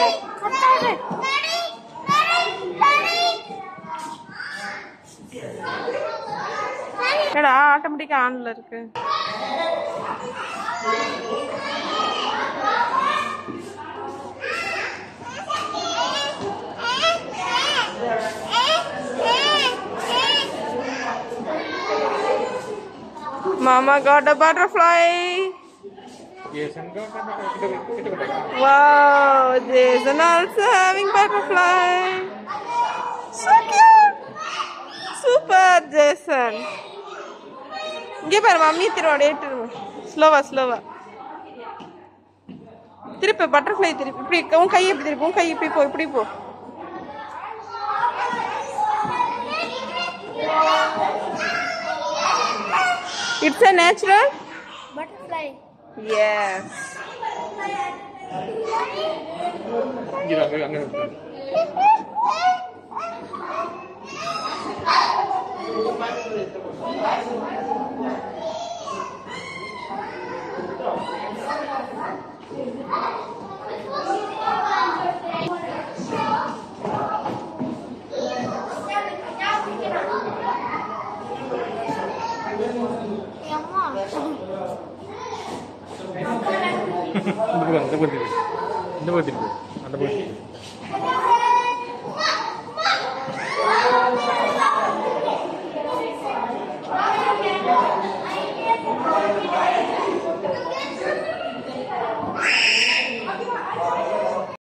என்னடா ஆட்டோமேட்டிக்கா ஆன்ல இருக்கு. Mama got a butterfly. Jason got a Wow, Jason also having butterfly. So cute. Super, Jason. Give her mommy slower. திருப்பி butterfly திருப்பி இப்படி உன் கையை இப்படி திருப்பி உன் கையை இப்படி போ It's a natural butterfly. Yes. அந்த